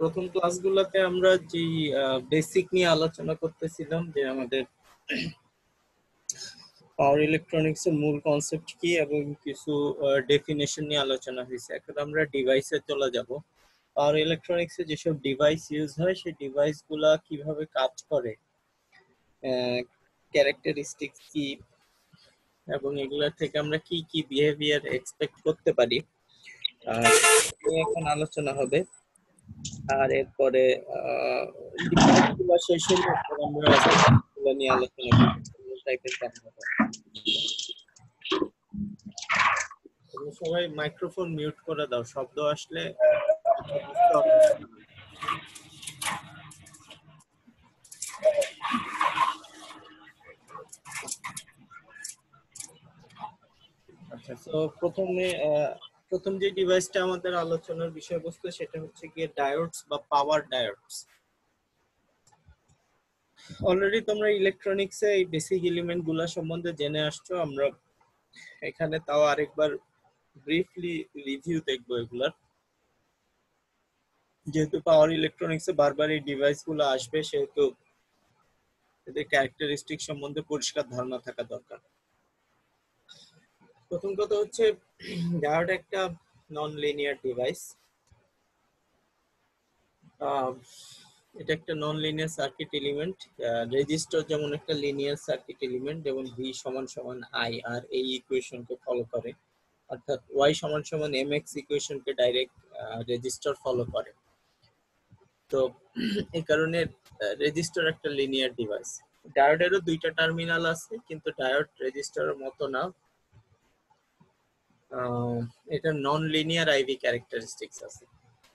প্রথম ক্লাসগুলোতে আমরা যে বেসিক নিয়ে আলোচনা করতেছিলাম যে আমাদের পাওয়ার ইলেকট্রনিক্স এর মূল কনসেপ্ট কি এবং কিছু ডেফিনেশন নিয়ে আলোচনা হয়েছে। এখন আমরা ডিভাইসে চলে যাব। পাওয়ার ইলেকট্রনিক্স এ যেসব ডিভাইস ইউজ হয় সেই ডিভাইস গুলা কিভাবে কাজ করে, ক্যারেক্টারিস্টিক্স কি এবং এগুলা থেকে আমরা কি কি বিহেভিয়ার এক্সপেক্ট করতে পারি এখন আলোচনা হবে। আর এরপরে ডিভাইসগুলো শেষ হলে আমরা এগুলো নিয়ে আলোচনা করব টাইপের কাজ হবে। তোমরা সবাই মাইক্রোফোন মিউট করে দাও, শব্দ আসলে বুঝতে হবে। আচ্ছা, তো প্রথম যে ডিভাইসটা আমাদের আলোচনার বিষয়বস্তু সেটা হচ্ছে গিয়ে ডায়োডস বা পাওয়ার ডায়োডস। অলরেডি তোমরা ইলেকট্রনিক্সে এই বেসিক এলিমেন্ট গুলা সম্বন্ধে জেনে আসছো। আমরা এখানে তাও আরেকবার ব্রিফলি রিভিউ দেখবো এগুলার, যেহেতু পাওয়ার ইলেকট্রনিক্সে বারবার এই ডিভাইস গুলো আসবে সেহেতু এদের ক্যারেক্টারিস্টিক সম্বন্ধে পরিষ্কার ধারণা থাকা দরকার। প্রথম কথা হচ্ছে ডায়োড একটা নন লিনিয়ার ডিভাইস। এটা একটা non linear circuit element. Resistor যেমন একটা লিনিয়ার সার্কিট এলিমেন্ট, যেমন ভি সমান সমান আই আর এই ইকুয়েশনকে ফলো করে, অর্থাৎ ওয়াই সমান সমান এম এক্স ইকুয়েশনকে ডাইরেক্ট রেজিস্টার ফলো করে। তো এই কারণে রেজিস্টার একটা লিনিয়ার ডিভাইস। ডায়োডেরও দুইটা টার্মিনাল আছে, কিন্তু ডায়োড রেজিস্টারের মতো না। এটা নন লিনিয়ার আইভি ক্যারেক্টারিস্টিক্স আছে।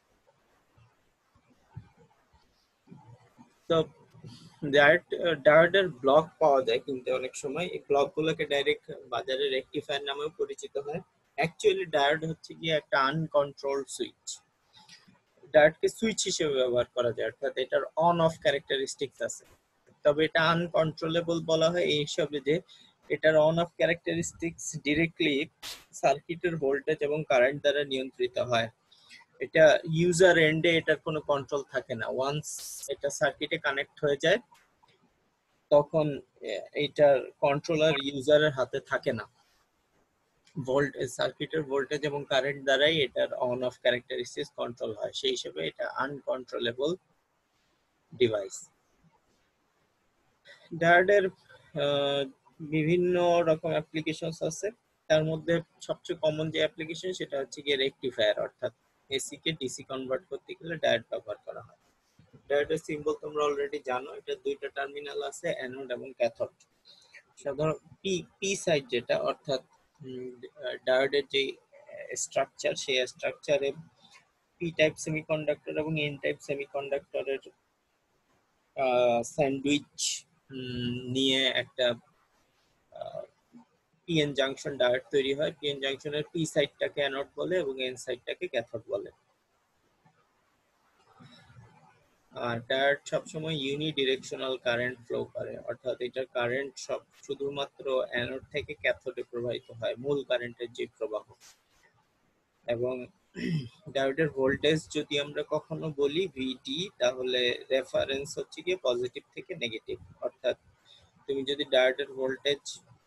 তো ডায়োডের ব্লক পাওয়া যায়, কিন্তু অনেক সময় এই ব্লক গুলোকে ডাইরেক্ট বাজারে রেকটিফায়ার নামেও পরিচিত হয়। অ্যাকচুয়ালি ডায়োড হচ্ছে কি একটা আনকন্ট্রোলড সুইচ। ডায়োডকে সুইচ হিসেবে ব্যবহার করা যায়, অর্থাৎ এটার অন অফ ক্যারেক্টারিস্টিক্স আছে। তবে এটা আনকন্ট্রোলেবল বলা হয় এই হিসাবে যে এটার অন অফ ক্যারেক্টারিস্টিক্স ডিরেক্টলি সার্কিটের ভোল্টেজ এবং কারেন্ট দ্বারা নিয়ন্ত্রিত হয়। এটা ইউজার এন্ডে এটার কোনো কন্ট্রোল থাকে না। ওয়ান্স এটা সার্কিটে কানেক্ট হয়ে যায় তখন এটার কন্ট্রোলার ইউজারের হাতে থাকে না। ভোল্টেজ, সার্কিটের ভোল্টেজ এবং কারেন্ট দ্বারাই এটার অন অফ ক্যারেক্টারিস্টিক্স কন্ট্রোল হয়, সেই হিসেবে এটা আনকন্ট্রোলেবল ডিভাইস। ডায়োডের বিভিন্ন রকম অ্যাপ্লিকেশনস আছে। তার মধ্যে সবচেয়ে কমন যে অ্যাপ্লিকেশন সেটা হচ্ছে গিয়ে রেকটিফায়ার, অর্থাৎ এসি কে ডিসি কনভার্ট করতে গেলে ডায়োড ব্যবহার করা হয়। ডায়োডের সিম্বল তোমরা অলরেডি জানো, এটা দুইটা টার্মিনাল আছে, অ্যানোড এবং ক্যাথোড। সাধারণ পি সাইড যেটা, অর্থাৎ ডায়োডের যে স্ট্রাকচার, সেই স্ট্রাকচারে পি টাইপ সেমিকন্ডাক্টর এবং এন টাইপ সেমিকন্ডাক্টরের স্যান্ডউইচ নিয়ে একটা পিএন জাংশন ডায়োড তৈরি হয়। পিএন জাংশনের পি সাইডটাকে অ্যানোড বলে এবং এন সাইডটাকে ক্যাথোড বলে। আর ডায়োড সবসময় ইউনিডিরেকশনাল কারেন্ট ফ্লো করে, অর্থাৎ এটার কারেন্ট শুধুমাত্র অ্যানোড থেকে ক্যাথোডে প্রবাহিত হয়, মূল কারেন্টের যে প্রবাহ। এবং ডায়োডের ভোল্টেজ যদি আমরা কখনো বলি ভিটি, তাহলে রেফারেন্স হচ্ছে গিয়ে পজিটিভ থেকে নেগেটিভ। অর্থাৎ তুমি যদি ডায়োডের ভোল্টেজ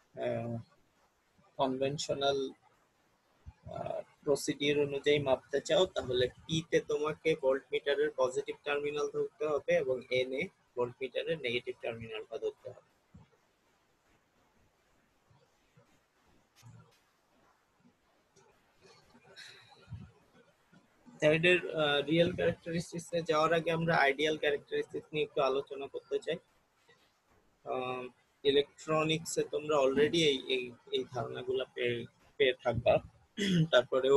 কনভেনশনাল প্রসিডিউর অনুযায়ী মাপতে চাও, তাহলে পি তে তোমাকে ভোল্টমিটারের পজিটিভ টার্মিনাল ধরতে হবে এবং এন এ ভোল্টমিটারের নেগেটিভ টার্মিনালটা ধরতে হবে। ডায়োডের রিয়েল ক্যারেক্টারিস্টিক্সে যাওয়ার আগে আমরা আইডিয়াল ক্যারেক্টারিস্টিক্স নিয়ে একটু আলোচনা করতে চাই। ইলেকট্রনিক্সে তোমরা অলরেডি এই ধারণাগুলো পেয়ে থাকবা, তারপরেও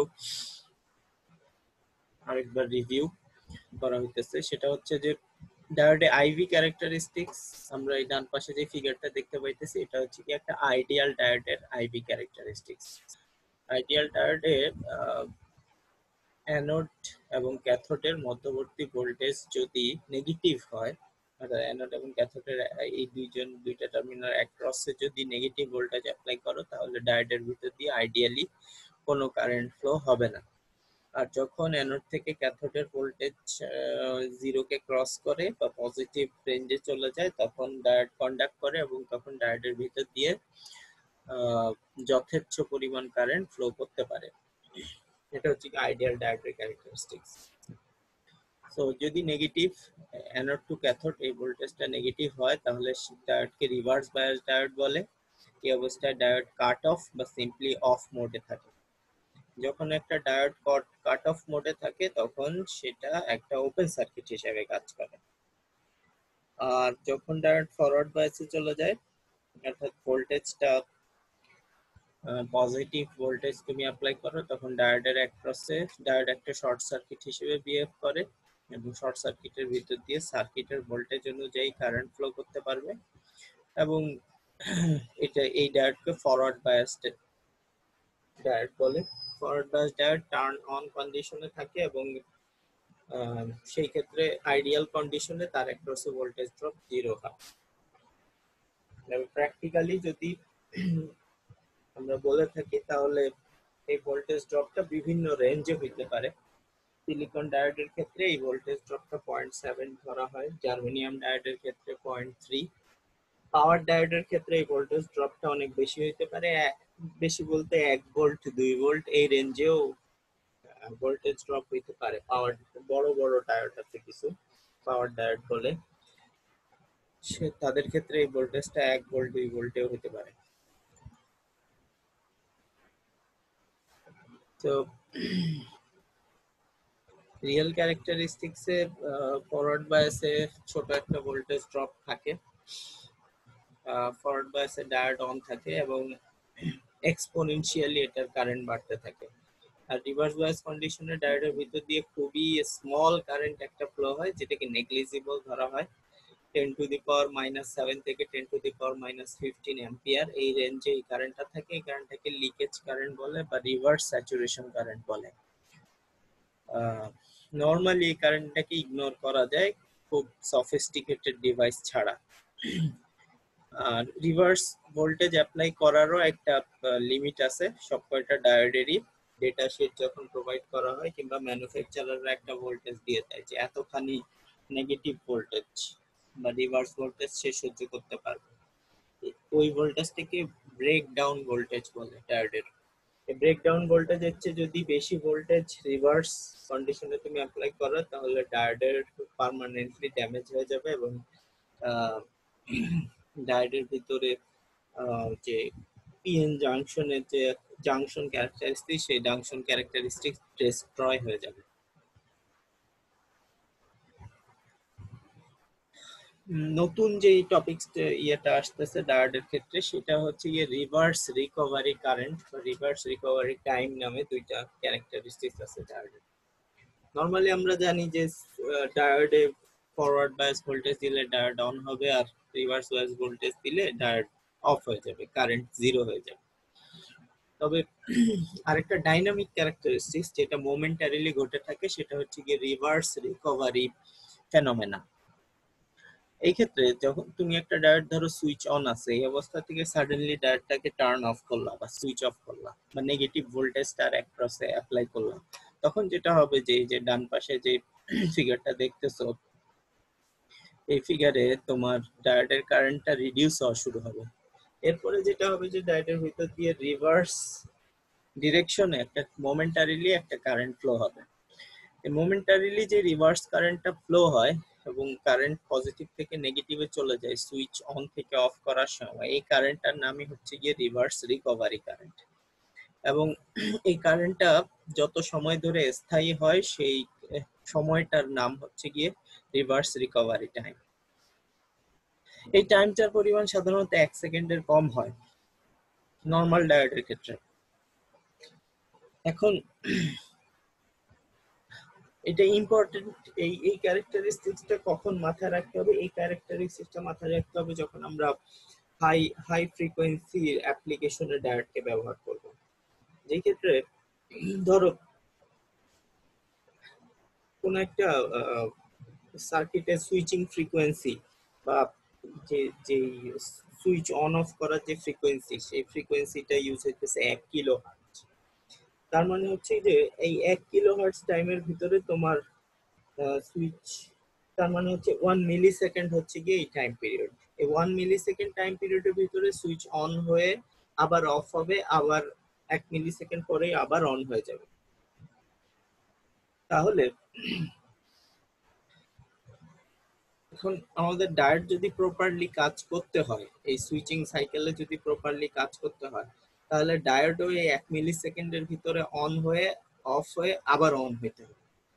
আরেকবার রিভিউ করা হইতেছে। সেটা হচ্ছে যে ডায়োডে আইভি ক্যারেক্টারিস্টিক্স, আমরা এই ডান পাশে যে ফিগারটা দেখতে পাইতেছি এটা হচ্ছে কি একটা আইডিয়াল ডায়োডের আইভি ক্যারেক্টারিস্টিক্স। আইডিয়াল ডায়োডে অ্যানোড এবং ক্যাথোডের মধ্যবর্তী ভোল্টেজ যদি নেগেটিভ হয়, অর্থাৎ অ্যানোড এবং ক্যাথোডের এই দুইটা টার্মিনাল অ্যাক্রসে যদি নেগেটিভ ভোল্টেজ অ্যাপ্লাই করো, তাহলে ডায়োডের ভিতর দিয়ে আইডিয়ালি কোনো কারেন্ট ফ্লো হবে না। আর যখন অ্যানোড থেকে ক্যাথোডের ভোল্টেজ 0 কে ক্রস করে বা পজিটিভ রেঞ্জে চলে যায় তখন ডায়োড কন্ডাক্ট করে এবং তখন ডায়োডের ভিতর দিয়ে যথেচ্ছ পরিমাণ কারেন্ট ফ্লো করতে পারে। এটা হচ্ছে আইডিয়াল ডায়োডের ক্যারেক্টারিস্টিক্স। সো যদি নেগেটিভ অ্যানোড টু ক্যাথোড এই ভোল্টেজটা নেগেটিভ হয় তাহলে ডায়োডকে রিভার্স বায়াস ডায়োড বলে। এই অবস্থায় ডায়োড কাট অফ বা সিম্পলি অফ মোডে থাকে। যখন একটা ডায়োড কাট অফ মোডে থাকে তখন সেটা একটা ওপেন সার্কিট হিসেবে কাজ করে। আর যখন ডায়োড ফরওয়ার্ড বায়াসে চলে যায় অর্থাৎ ভোল্টেজটা পজিটিভ ভোল্টেজ তুমি অ্যাপ্লাই করো তখন ডায়োডের অ্যাক্রসে ডায়োড একটা শর্ট সার্কিট হিসেবে বিহেভ করে এবং শর্ট সার্কিটের ভিতর দিয়ে সার্কিটের ভোল্টেজ অনুযায়ী কারেন্ট ফ্লো করতে পারবে এবং এটা এই ডায়োডকে ফরওয়ার্ড বায়াসড ডায়োড বলে। Forward bias diode turn on কন্ডিশনে থাকে এবং সেই ক্ষেত্রে আইডিয়াল কন্ডিশনে তার অ্যাক্রসে ভোল্টেজ ড্রপ 0 হয়। প্র্যাকটিক্যালি যদি আমরা বলে থাকি তাহলে এই ভোল্টেজ ড্রপটা বিভিন্ন রেঞ্জে হইতে পারে। সিলিকন ডায়োডের ক্ষেত্রে এই ভোল্টেজ ড্রপটা 0.7 ধরা হয়, জার্মেনিয়াম ডায়োডের ক্ষেত্রে 0.3, পাওয়ার ডায়োডের ক্ষেত্রে এই ভোল্টেজ ড্রপটা অনেক বেশি হইতে পারে, বেশি বলতে 1 ভোল্ট 2 ভোল্ট এই রেঞ্জেও ভোল্টেজ ড্রপ হইতে পারে। পাওয়ার বড় বড় ডায়োড আছে কিছু পাওয়ার ডায়োড বলে, তাদের ক্ষেত্রে এই ভোল্টেজটা 1 ভোল্ট 2 ভোল্টেও হতে পারে। তো রিয়েল ক্যারেক্টারিস্টিক্সে ফরওয়ার্ড বায়াসে ছোট একটা ভোল্টেজ ড্রপ থাকে, ফরওয়ার্ড বায়াসে ডায়োড অন থাকে এবং এক্সপোনেনশিয়ালি এটার কারেন্ট বাড়তে থাকে। আর রিভার্স বায়াস কন্ডিশনে ডায়োডের ভিতর দিয়ে খুবই স্মল কারেন্ট একটা ফ্লো হয় যেটাকে নেগলিজিবল ধরা হয়। 10 টু দি পাওয়ার -7 থেকে 10 টু দি পাওয়ার -15 অ্যাম্পিয়ার এই রেঞ্জে এই কারেন্টটা থাকে। এই কারেন্টটাকে লিকেজ কারেন্ট বলে বা রিভার্স স্যাচুরেশন কারেন্ট বলে। নর্মালি এই কারেন্টটাকে ইগনোর করা যায় খুব সফিস্টিকেটেড ডিভাইস ছাড়া। আর রিভার্স ভোল্টেজ অ্যাপ্লাই করারও একটা লিমিট আছে সব কয়টা ডায়োডেরই। ডেটা শিট যখন প্রোভাইড করা হয় কিংবা ম্যানুফ্যাকচারাররা একটা ভোল্টেজ দিয়ে দেয় যে এতখানি নেগেটিভ ভোল্টেজ বা রিভার্স ভোল্টেজ সে সহ্য করতে পারবে, ওই ভোল্টেজটাকে ব্রেক ডাউন ভোল্টেজ বলে ডায়োডের। ব্রেকডাউন ভোল্টেজ হচ্ছে যদি বেশি ভোল্টেজ রিভার্স কন্ডিশনে তুমি অ্যাপ্লাই করো তাহলে ডায়োডের পার্মানেন্টলি ড্যামেজ হয়ে যাবে এবং ডায়োডের ভিতরে যে পিএন জাংশনের যে জাংশন ক্যারেক্টারিস্টিক সেই জাংশন ক্যারেক্টারিস্টিক ডিস্ট্রয় হয়ে যাবে। নতুন যে টপিকস ইয়েটা আসতেছে ডায়োডের ক্ষেত্রে সেটা হচ্ছে রিভার্স রিকভারি কারেন্ট বা রিভার্স রিকভারি টাইম নামে দুইটা ক্যারেক্টারিস্টিক্স আছে ডায়োডের। নরমালি আমরা জানি যে ডায়োডে ফরওয়ার্ড বায়াস ভোল্টেজ দিলে ডায়োড অন হবে আর রিভার্স বায়াস ভোল্টেজ দিলে ডায়োড অফ হয়ে যাবে, কারেন্ট 0 হয়ে যাবে। তবে আরেকটা ডাইনামিক ক্যারেক্টারিস্টিক্স যেটা মোমেন্টারিলি ঘটে থাকে সেটা হচ্ছে রিভার্স রিকভারি ফেনোমেনা। এই ক্ষেত্রে যখন তুমি একটা ডায়োড ধরো সুইচ অন আছে এই অবস্থা থেকে সাডেনলি ডায়োডটাকে টার্ন অফ করলা বা সুইচ অফ করলা বা নেগেটিভ ভোল্টেজটার অ্যাক্রসে অ্যাপ্লাই করলাম, তখন যেটা হবে যে এই যে ডান পাশে যে ফিগারটা দেখতেছো এই ফিগারে তোমার ডায়োডের কারেন্টটা রিডিউস হওয়া শুরু হবে। এরপরে যেটা হবে যে ডায়োডের ভিতর দিয়ে রিভার্স ডিরেকশনে একটা মোমেন্টারিলি একটা কারেন্ট ফ্লো হবে। মোমেন্টারিলি যে রিভার্স কারেন্টটা ফ্লো হয় এবং কারেন্ট পজিটিভ থেকে নেগেটিভে চলে যায় সুইচ অন থেকে অফ করার সময়, এই কারেন্টটার নামই হচ্ছে রিভার্স রিকভারি কারেন্ট। এবং এই কারেন্টটা যত সময় ধরে স্থায়ী হয় সেই সময়টার নাম হচ্ছে রিভার্স রিকভারি টাইম। এই টাইমটার পরিমাণ সাধারণত 1 সেকেন্ডের কম হয় নর্মাল ডায়োডের ক্ষেত্রে। এখন এটা ইম্পর্টেন্ট, এই ক্যারেক্টারিস্টিক্সটা কখন মাথায় রাখতে হবে? এই ক্যারেক্টারিস্টিক্সটা মাথায় রাখতে হবে যখন আমরা হাই ফ্রিকোয়েন্সি অ্যাপ্লিকেশনের ডায়োডকে ব্যবহার করব। যেই ক্ষেত্রে ধরো কোন একটা সার্কিটের সুইচিং ফ্রিকোয়েন্সি বা যে সুইচ অন অফ করার যে ফ্রিকোয়েন্সি সেই ফ্রিকোয়েন্সিটা ইউজ হইতেছে 1 কিলোহার্টজ। তার মানে হচ্ছে যে এই 1 কিলোহার্টজ টাইমের ভিতরে তোমার সুইচ, তার মানে হচ্ছে 1 মিলি সেকেন্ড হচ্ছে গিয়ে এই টাইম পিরিয়ড। এই 1 মিলি সেকেন্ড টাইম পিরিয়ডের ভিতরে সুইচ অন হয়ে আবার অফ হবে, আবার 1 মিলি সেকেন্ড পরে আবার অন হয়ে যাবে। তাহলে এখন আমাদের ডায়েট যদি প্রপারলি কাজ করতে হয়, এই সুইচিং সাইকেলে যদি প্রপারলি কাজ করতে হয়, তাহলে ডায়েটও এই 1 মিলি সেকেন্ডের ভিতরে অন হয়ে অফ হয়ে আবার অন হইতে হবে।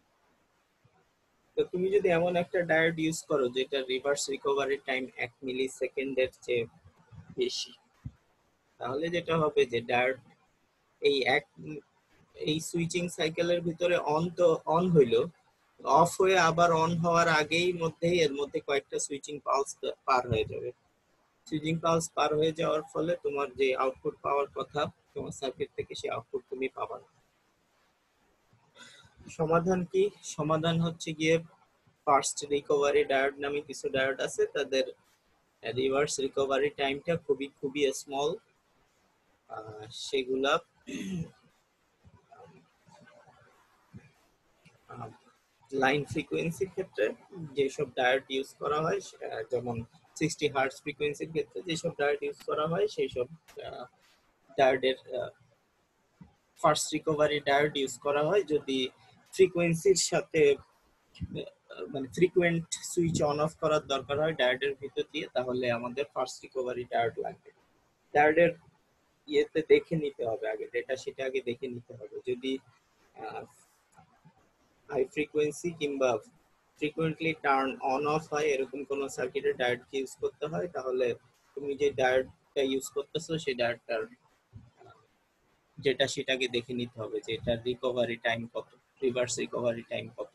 তো তুমি যদি এমন একটা ডায়োড ইউজ করো যেটা রিভার্স রিকভারি টাইম 1 মিলি সেকেন্ডের চেয়ে বেশি, তাহলে যেটা হবে যে ডায়োড এই এই সুইচিং সাইকেলের ভিতরে অন তো অন হইলো, অফ হয়ে আবার অন হওয়ার আগেই মধ্যেই এর মধ্যে কয়েকটা সুইচিং পালস পার হয়ে যাবে। সুইচিং পালস পার হয়ে যাওয়ার ফলে তোমার যে আউটপুট পাওয়ার কথা তোমার সার্কিট থেকে, সেই আউটপুট তুমি পাবা না। সমাধান কি? সমাধান হচ্ছে গিয়ে ফার্স্ট রিকভারি ডায়োড নামে কিছু ডায়োড আছে, তাদের রিভার্স রিকভারি টাইমটা খুবই খুবই স্মল। সেগুলা লাইন ফ্রিকোয়েন্সির ক্ষেত্রে যেসব ডায়োড ইউজ করা হয়, যেমন 60 হার্টজ ফ্রিকোয়েন্সির ক্ষেত্রে যেসব ডায়োড ইউজ করা হয়, সেই সব ডায়োডের ফার্স্ট রিকভারি ডায়োড ইউজ করা হয়। যদি ফ্রিকোয়েন্সির সাথে মানে ফ্রিকোয়েন্ট সুইচ অন অফ করার দরকার হয় ডায়োডের ভিতর দিয়ে, তাহলে আমাদের ফার্স্ট রিকভারি ডায়োড লাগবে। ডায়োডের ইয়েতে দেখে নিতে হবে আগে, ডেটা সেটা আগে দেখে নিতে হবে। যদি হাই ফ্রিকোয়েন্সি কিংবা ফ্রিকোয়েন্টলি টার্ন অন অফ হয় এরকম কোন সার্কিটের ডায়োডকে ইউজ করতে হয়, তাহলে তুমি যে ডায়োডটা ইউজ করতেছো সেই ডায়োডটার যেটা সেটাকে দেখে নিতে হবে যে এটার রিকভারি টাইম কত, রিভার্স রিকভারি টাইম কত।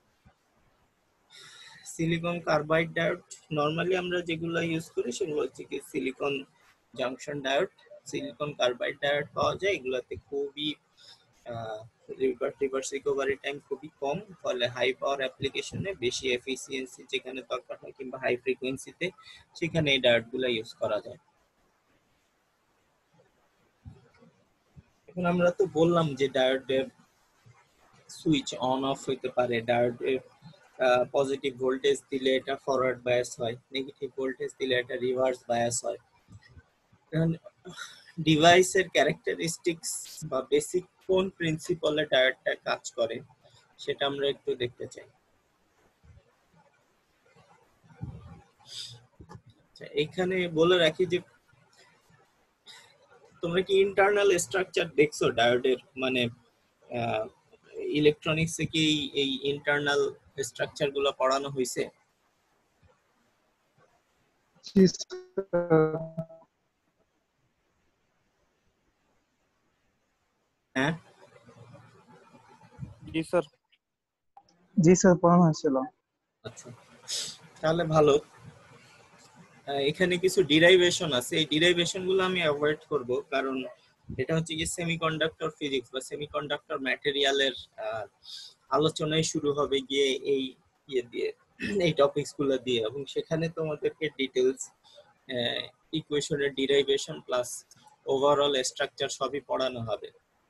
সিলিকন কার্বাইড ডায়োড নরমালি আমরা যেগুলো ইউজ করি সেগুলো হচ্ছে কি silicon junction diode. Silicon carbide diode পাওয়া যায়, এগুলোতে খুবই রিভার্স রিকভারি টাইম খুবই কম, ফলে হাই পাওয়ার অ্যাপ্লিকেশনে বেশি এফিসিয়েন্সি যেখানে দরকার হয় কিংবা হাই ফ্রিকোয়েন্সিতে, সেখানে এই ডায়োডগুলো ইউজ করা যায়। এখন আমরা তো বললাম যে ডায়োডের সুইচ অন অফ হইতে পারে, ডায়োডের পজিটিভ ভোল্টেজ দিলে এটা ফরওয়ার্ড বায়াস হয়, নেগেটিভ ভোল্টেজ দিলে এটা রিভার্স বায়াস হয়। এখন ডিভাইসের ক্যারেক্টারিস্টিক্স বা বেসিক কোন প্রিন্সিপালে ডায়োডটা কাজ করে সেটা আমরা একটু দেখতে চাই। এখানে বলে রাখি যে তোমরা কি ইন্টারনাল স্ট্রাকচার দেখছো ডায়োডের? মানে ইলেকট্রনিক্সে কি এই ইন্টারনাল স্ট্রাকচার গুলো পড়ানো হয়েছে? হ্যাঁ জি স্যার। জি স্যার, পড়ানো হয়েছিল। আচ্ছা, তাহলে ভালো। এখানে কিছু ডিরাইভেশন আছে, এই ডিরাইভেশন গুলো আমি অ্যাভয়েড করব, কারণ এটা হচ্ছে কি সেমিকন্ডাক্টর ফিজিক্স বা সেমিকন্ডাক্টর ম্যাটেরিয়ালের আলোচনায় শুরু হবে গিয়ে এই ইয়ে দিয়ে, এই টপিকস গুলো দিয়ে, এবং সেখানে তোমাদেরকে ডিটেলস ইকুয়েশনের ডিরাইভেশন প্লাস ওভারঅল স্ট্রাকচার সবই পড়ানো হবে।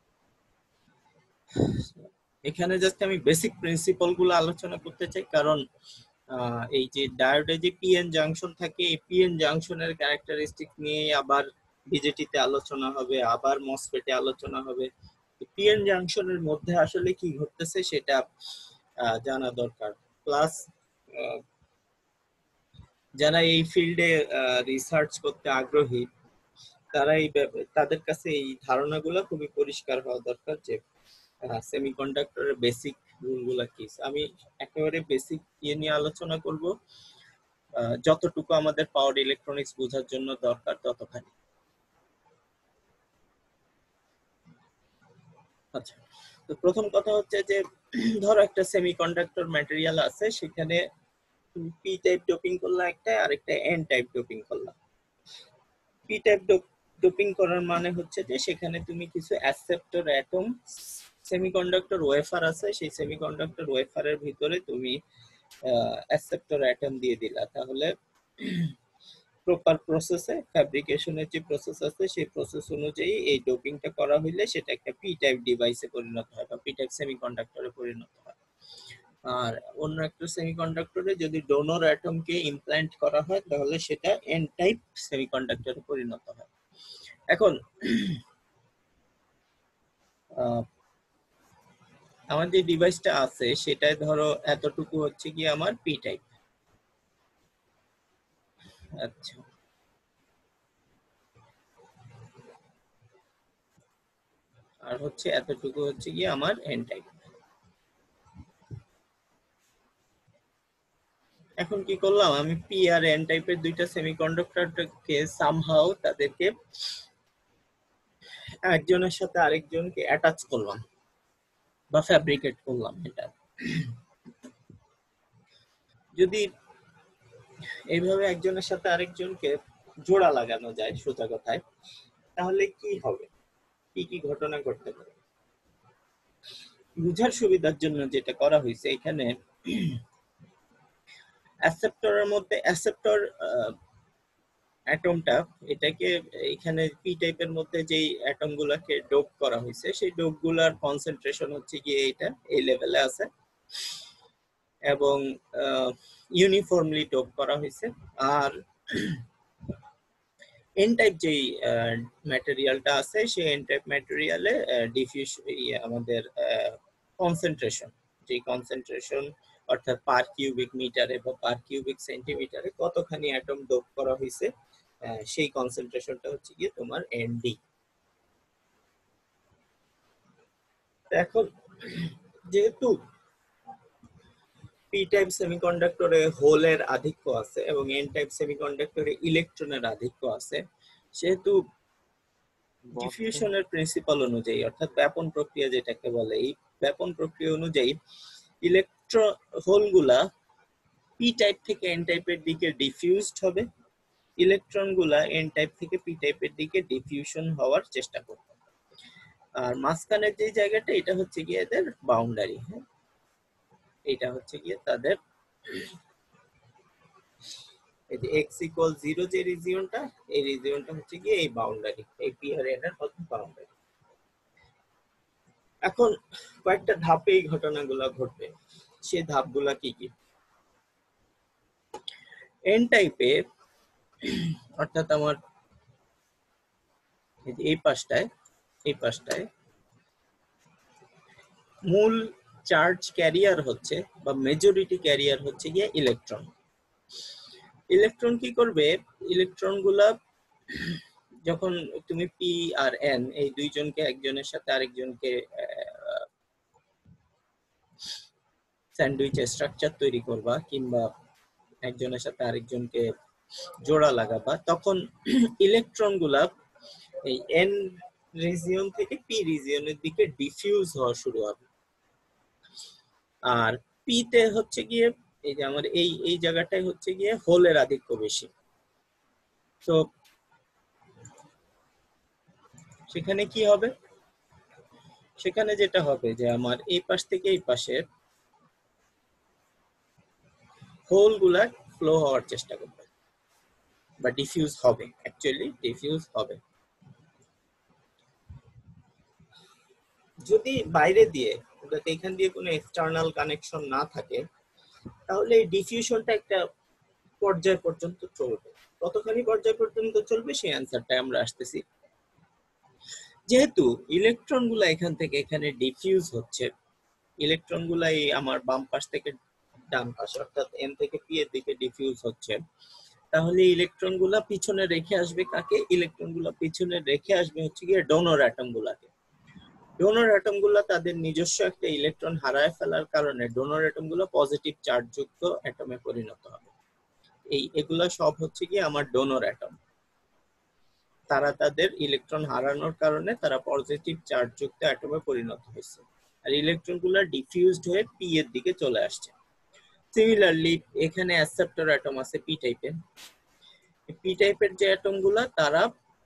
এখানে জাস্ট আমি বেসিক প্রিন্সিপাল গুলো আলোচনা করতে চাই, কারণ এই যে ডায়োডে যে পিএন জাংশন থাকে, এই পিএন জাংশনের ক্যারেক্টারিস্টিক নিয়ে আবার বিজেটিতে আলোচনা হবে, আবার মসফেটে আলোচনা হবে। পিএন জাংশনের মধ্যে আসলে কি ঘটতেছে সেটা জানা দরকার। প্লাস যারা এই ফিল্ডে রিসার্চ করতে আগ্রহী তারা তাদের কাছে এই ধারণাগুলো খুবই পরিষ্কার হওয়া দরকার যে সেমিকন্ডাক্টরের বেসিক রুলগুলা কি। আমি একেবারে বেসিক ইয়ে নিয়ে আলোচনা করব, যতটুকু আমাদের পাওয়ার ইলেকট্রনিক্স বোঝার জন্য দরকার ততখানি। আচ্ছা, তো প্রথম কথা হচ্ছে যে ধরো একটা সেমিকন্ডাক্টর ম্যাটেরিয়াল আছে, সেখানে পি টাইপ ডোপিং করলা একটা, আর একটা এন টাইপ ডোপিং করলা। পি টাইপ ডোপিং করার মানে হচ্ছে যে সেখানে তুমি কিছু অ্যাকসেপ্টর অ্যাটম, সেমিকন্ডাক্টর ওয়েফার আছে, সেই সেমিকন্ডাক্টর ওয়েফারের ভিতরে তুমি অ্যাকসেপ্টর অ্যাটম দিয়ে দিলা, তাহলে প্রপার প্রসেসে ফ্যাব্রিকেশনের যে প্রসেস আছে সেই প্রসেস অনুযায়ী এই ডোপিংটা করা হইলে সেটা একটা পি টাইপ ডিভাইসে পরিণত হয় বা পি টাইপ সেমিকন্ডাক্টরে পরিণত হয়। আর অন্য একটা সেমিকন্ডাক্টরে যদি ডোনর অ্যাটমকে ইমপ্ল্যান্ট করা হয় তাহলে সেটা এন টাইপ সেমিকন্ডাক্টরে পরিণত হয়। এখন আমার যে ডিভাইসটা আছে সেটাই ধরো এতটুকু হচ্ছে কি আমার পি টাইপ। আচ্ছা, আর হচ্ছে এতটুকু হচ্ছে কি আমার এন টাইপ। এখন কি করলাম, আমি পি আর এন টাইপের দুইটা সেমিকন্ডাক্টরকে সামহাউ তাদেরকে একজনের সাথে আরেকজনকে অ্যাটাচ করলাম বা ফ্যাব্রিকেট করলাম। এটা যদি এইভাবে একজনের সাথে আরেকজনকে জোড়া লাগানো যায় সোজা কথায়, তাহলে কি হবে, কি কি ঘটনা ঘটতে পারে? বুঝার সুবিধার জন্য যেটা করা হয়েছে এখানে, অ্যাসেপ্টরের মধ্যে অ্যাসেপ্টর অ্যাটমটা, এটাকে এখানে পি টাইপের মধ্যে যেই অ্যাটম গুলাকে ডোপ করা হয়েছে সেই ডোপ গুলার কনসেন্ট্রেশন হচ্ছে গিয়ে এটা এই লেভেলে আছে এবং ইউনিফর্মলি ডোপ করা হয়েছে। আর এন টাইপ যেই ম্যাটেরিয়ালটা আছে সেই এন টাইপ ম্যাটেরিয়ালে ডিফিউজ আমাদের কনসেন্ট্রেশন, যে কনসেন্ট্রেশন অর্থাৎ পার কিউবিক মিটারে বা পার কিউবিক সেন্টিমিটারে কতখানি অ্যাটম ডোপ করা হয়েছে সেই কনসেন্ট্রেশনটা হচ্ছে গিয়ে তোমার এনডি। এখন যেহেতু পি টাইপ সেমিকন্ডাক্টরে হোলের আধিক্য আছে এবং এন টাইপ সেমিকন্ডাক্টরে ইলেকট্রনের আধিক্য আছে, সেহেতু ডিফিউশনের প্রিন্সিপাল অনুযায়ী অর্থাৎ ব্যাপন প্রক্রিয়া যেটাকে বলে, এই ব্যাপন প্রক্রিয়া অনুযায়ী ইলেকট্রন হোলগুলা পি টাইপ থেকে এন টাইপের দিকে ডিফিউজড হবে, ইলেকট্রন গুলা এন টাইপ থেকে পি টাইপের দিকে ডিফিউশন হওয়ার চেষ্টা করবে। আর মাঝখানের যে জায়গাটা এটা হচ্ছে গিয়ে এদের বাউন্ডারি। হ্যাঁ, এটা হচ্ছে গিয়ে তাদের এই যে x ইকুয়াল 0 যে রিজিয়নটা, এই রিজিয়নটা হচ্ছে গিয়ে এই বাউন্ডারি, এই পি আর এন এর মধ্যে বাউন্ডারি। এখন কয়েকটা ধাপে এই ঘটনাগুলো ঘটবে, সেই ধাপগুলা কি কি? এন টাইপে অর্থাৎ আমার এই পাশটায় মূল চার্জ ক্যারিয়ার হচ্ছে বা মেজরিটি ক্যারিয়ার হচ্ছে গিয়ে ইলেকট্রন। ইলেকট্রন কি করবে, ইলেকট্রন গুলা যখন তুমি পি আর এন এই দুইজনকে একজনের সাথে আরেকজনকে স্যান্ডউইচ স্ট্রাকচার তৈরি করবা কিংবা একজনের সাথে আরেকজনকে জোড়া লাগাবা, তখন ইলেকট্রন গুলা এই এন রিজিয়ন থেকে পি রিজিয়নের দিকে ডিফিউজ হওয়া শুরু হবে। আর পি তে হচ্ছে গিয়ে এই যে আমার এই জায়গাটায় হচ্ছে গিয়ে হোলের আধিক্য বেশি। তো সেখানে কি হবে, সেখানে যেটা হবে যে আমার এই পাশ থেকে এই পাশে হোল গুলা ফ্লো হওয়ার চেষ্টা করবে বা ডিফিউজ হবে, অ্যাকচুয়ালি ডিফিউজ হবে। যদি বাইরে দিয়ে যাতে এখান দিয়ে কোনো এক্সটার্নাল কানেকশন না থাকে, তাহলে এই ডিফিউশনটা একটা পর্যায় পর্যন্ত চলবে। কতখানি পর্যায় পর্যন্ত চলবে সেই অ্যান্সারটা আমরা আসতেছি। যেহেতু ইলেকট্রন গুলা এখান থেকে এখানে ডিফিউজ হচ্ছে, ইলেকট্রন গুলা এই আমার বাম পাশ থেকে ডান পাশ অর্থাৎ এন থেকে পি এর দিকে ডিফিউজ হচ্ছে, তাহলে ইলেকট্রন গুলা পিছনে রেখে আসবে কাকে, ইলেকট্রন গুলা পিছনে রেখে আসবে হচ্ছে গিয়ে ডোনর অ্যাটম গুলাকে। ডোনর অ্যাটম গুলা তাদের নিজস্ব একটা ইলেকট্রন হারায় ফেলার কারণে ডোনর অ্যাটম গুলো পজিটিভ চার্জ যুক্ত অ্যাটমে পরিণত হবে। এগুলা সব হচ্ছে কি আমার ডোনর অ্যাটম, তারা তাদের ইলেকট্রন হারানোর কারণে তারা পজিটিভ চার্জ যুক্ত অ্যাটমে পরিণত হয়েছে আর ইলেকট্রন গুলা ডিফিউজড হয়ে পি এর দিকে চলে আসছে। সিমিলারলি এখানে অ্যাকসেপ্টর অ্যাটম আছে পি টাইপের, পি টাইপের যে অ্যাটম গুলা তারা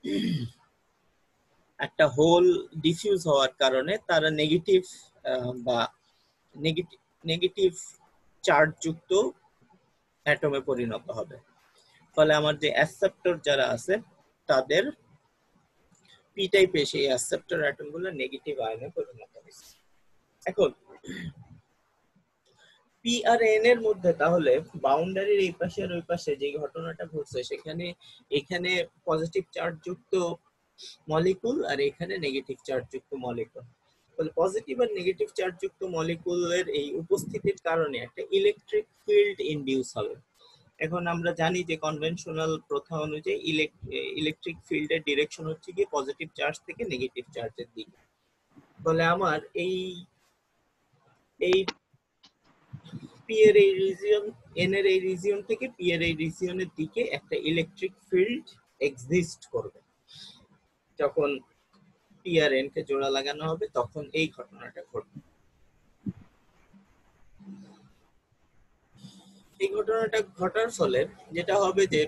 একটা হোল ডিফিউজ হওয়ার কারণে তারা নেগেটিভ বা নেগেটিভ চার্জ যুক্ত অ্যাটমে পরিণত হবে। ফলে আমার যে অ্যাকসেপ্টর যারা আছে তাদের পি টাইপের সেই অ্যাকসেপ্টর অ্যাটম গুলো নেগেটিভ আয়নে পরিণত হয়েছে। এখন পি আর এন এর মধ্যে তাহলে বাউন্ডারির এই পাশে আর ওই পাশে যে ঘটনাটা ঘটছে সেখানে এখানে পজিটিভ চার্জ যুক্ত মলিকুল আর এখানে নেগেটিভ চার্জ যুক্ত মলিকুল। তাহলে পজিটিভ আর নেগেটিভ চার্জ যুক্ত মলিকুলের এই উপস্থিতির কারণে একটা ইলেকট্রিক ফিল্ড ইনডিউস হবে। এখন আমরা জানি যে কনভেনশনাল প্রথা অনুযায়ী ইলেকট্রিক ফিল্ডের ডিরেকশন হচ্ছে কি পজিটিভ চার্জ থেকে নেগেটিভ চার্জের দিকে। তাহলে আমার এই এই পি এর এই রিজিয়ন এন এর এই রিজিয়ন থেকে পি এর এই রিজিয়নের দিকে একটা ইলেকট্রিক ফিল্ড এক্সিস্ট করবে। যখন পি আর এন কে জোড়া লাগানো হবে তখন এই ঘটনাটা ঘটবে। এই ঘটনাটা ঘটার ফলে যেটা হবে যে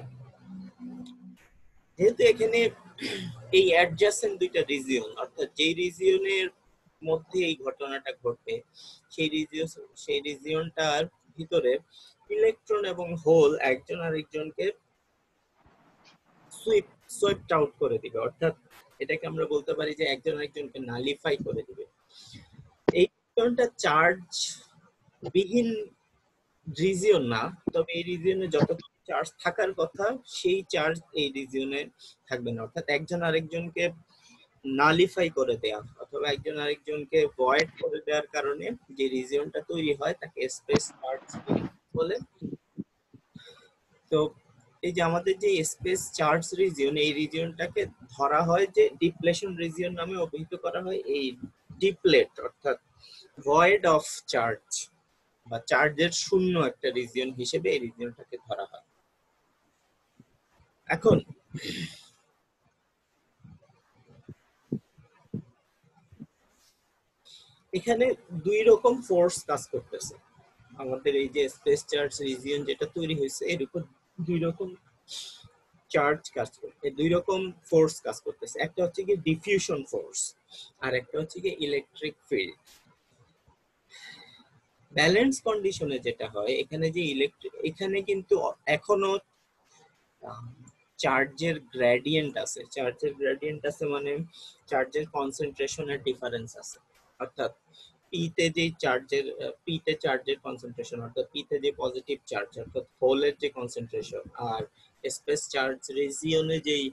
যেহেতু এখানে এই অ্যাডজাসেন্ট দুইটা রিজিয়ন, অর্থাৎ যেই রিজিয়নের মধ্যে এই ঘটনাটা ঘটবে সেই রিজিয়নটার ভিতরে ইলেকট্রন এবং হোল একজন আরেকজনকে সুইপড আউট করে দিবে, অর্থাৎ এটাকে আমরা বলতে পারি যে একজন আরেকজনকে নালিফাই করে দিবে। এই রিজিয়নটা চার্জ বিহীন রিজিয়ন না, তবে এই রিজিয়নে যতটুকু চার্জ থাকার কথা সেই চার্জ এই রিজিয়নে থাকবে না, অর্থাৎ একজন আরেকজনকে নালিফাই করে দেয়া অথবা একজন আরেকজনকে ভয়েড করে দেওয়ার কারণে যে রিজিয়নটা তৈরি হয় তাকে স্পেস চার্জ বলে। তো এই যে আমাদের যে স্পেস চার্জ রিজিয়ন, এই রিজিয়নটাকে ধরা হয় যে ডিপ্লেশন রিজিয়ন নামে অভিহিত করা হয়। এই ডিপ্লেট অর্থাৎ ভয়েড অফ চার্জ বা চার্জের শূন্য একটা রিজিয়ন হিসেবে এই রিজিয়নটাকে ধরা হয়। এখন এখানে দুই রকম ফোর্স কাজ করতেছে। আমাদের এই যে স্পেস চার্জ রিজিয়ন যেটা তৈরি হয়েছে এর উপর দুই রকম চার্জ কাজ করছে, দুই রকম ফোর্স কাজ করতেছে। একটা হচ্ছে কি ডিফিউশন ফোর্স আর একটা হচ্ছে কি ইলেকট্রিক ফিল্ড। ব্যালেন্স কন্ডিশনে যেটা হয় এখানে যে এখানে কিন্তু এখনো চার্জের গ্রেডিয়েন্ট আছে মানে চার্জের কনসেন্ট্রেশনের ডিফারেন্স আছে, অর্থাৎ পি তে চার্জের কনসেন্ট্রেশন অর্থাৎ পি তে যে পজিটিভ চার্জ অর্থাৎ হোলের যে কনসেন্ট্রেশন আর স্পেস চার্জ রিজিয়নে যেই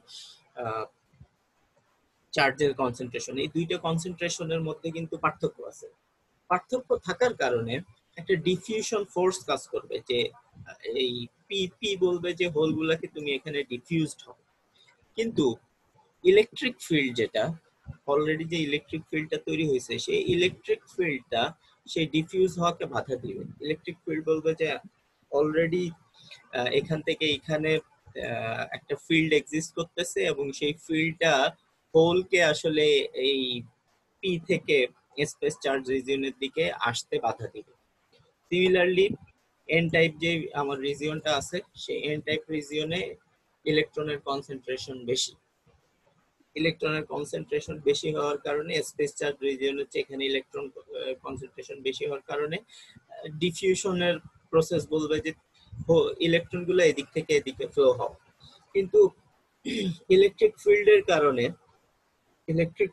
চার্জের কনসেন্ট্রেশন, এই দুইটা কনসেন্ট্রেশনের মধ্যে কিন্তু পার্থক্য আছে। পার্থক্য থাকার কারণে একটা ডিফিউশন ফোর্স কাজ করবে, যে এই পি বলবে যে হোলগুলোকে তুমি এখানে ডিফিউজড হবে। কিন্তু ইলেকট্রিক ফিল্ড যেটা অলরেডি যে ইলেকট্রিক ফিল্ডটা তৈরি হয়েছে সেই ইলেকট্রিক ফিল্ডটা সেই ডিফিউজ হওয়াকে বাধা দিবে। ইলেকট্রিক ফিল্ড বলবে যে অলরেডি এখান থেকে এখানে একটা ফিল্ড এক্সিস্ট করতেছে এবং সেই ফিল্ডটা হোলকে আসলে এই পি থেকে স্পেস চার্জ রিজিয়নের দিকে আসতে বাধা দিবে। সিমিলারলি এন টাইপ যে আমার রিজিয়নটা আছে সেই এন টাইপ রিজিয়নে ইলেকট্রনের কনসেন্ট্রেশন বেশি। ইলেকট্রনের কনসেন্ট্রেশন বেশি হওয়ার কারণে স্পেস চার্জ রিজিয়ন হচ্ছে এখানে ইলেকট্রন কনসেন্ট্রেশন বেশি হওয়ার কারণে ডিফিউশনের প্রসেস বলবে যে ইলেকট্রন গুলো এদিক থেকে এদিকে ফ্লো হয়। কিন্তু ইলেকট্রিক ফিল্ডের কারণে ইলেকট্রিক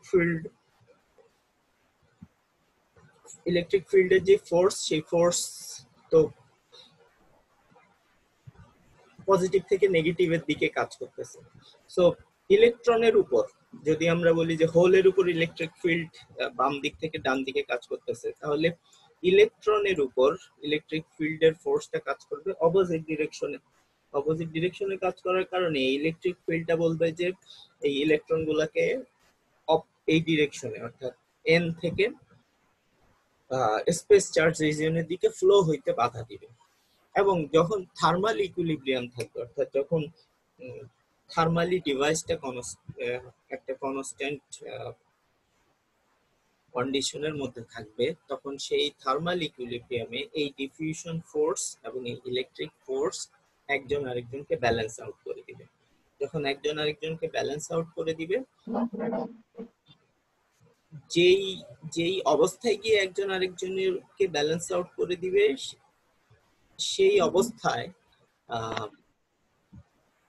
ফিল্ডের যে ফোর্স সেই ফোর্স তো পজিটিভ থেকে নেগেটিভের দিকে কাজ করতেছে। সো ইলেকট্রনের উপর যদি আমরা বলি যে হোলের উপর ইলেকট্রিক ফিল্ড বাম দিক থেকে ডান দিকে কাজ করতেছে, তাহলে ইলেকট্রনের উপর ইলেকট্রিক ফিল্ডের ফোর্সটা কাজ করবে অপোজিট ডিরেকশনে কাজ করার কারণে ইলেকট্রিক ফিল্ডটা বলবে যে এই ইলেকট্রন গুলাকে এই ডিরেকশনে অর্থাৎ এন থেকে স্পেস চার্জ রিজিয়নের দিকে ফ্লো হইতে বাধা দিবে। এবং যখন থার্মাল ইকুইলিব্রিয়াম থাকবে অর্থাৎ যখন থার্মালি ডিভাইসটা একটা কনস্ট্যান্ট কন্ডিশনের মধ্যে থাকবে, তখন সেই থার্মাল ইকুইলিব্রিয়ামে এই ডিফিউশন ফোর্স এবং এই ইলেকট্রিক ফোর্স একজন আরেকজনকে ব্যালেন্স আউট করে দিবে। যখন একজন আরেকজনকে ব্যালেন্স আউট করে দিবে, যেই অবস্থায় গিয়ে একজন আরেকজনকে ব্যালেন্স আউট করে দিবে সেই অবস্থায়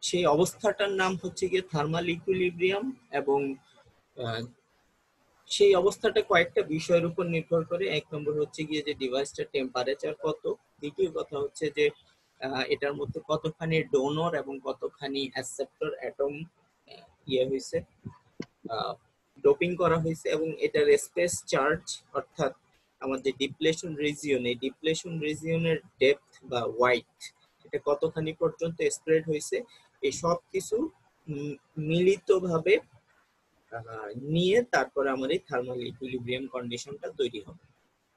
সেই অবস্থাটার নাম হচ্ছে গিয়ে থার্মাল ইকুইলিব্রিয়াম। এবং আহ, সেই অবস্থাটা কয়েকটা বিষয়ের উপর নির্ভর করে। এক নম্বর হচ্ছে গিয়ে যে ডিভাইসটার টেম্পারেচার কত, দ্বিতীয় কথা হচ্ছে যে এটার মধ্যে কতখানি ডোনর এবং কতখানি অ্যাকসেপ্টর অ্যাটম ইয়ে হয়েছে, ডোপিং করা হয়েছে, এবং এটার স্পেস চার্জ অর্থাৎ আমাদের ডিপ্লেশন রিজিয়ন, এই ডিপ্লেশন রিজিয়নের ডেপথ বা ওয়াইড এটা কতখানি পর্যন্ত স্প্রেড হয়েছে, এই সব কিছু মিলিতভাবে নিয়ে তারপরে আমার এই থার্মাল ইকুইলিব্রিয়াম কন্ডিশনটা তৈরি হবে।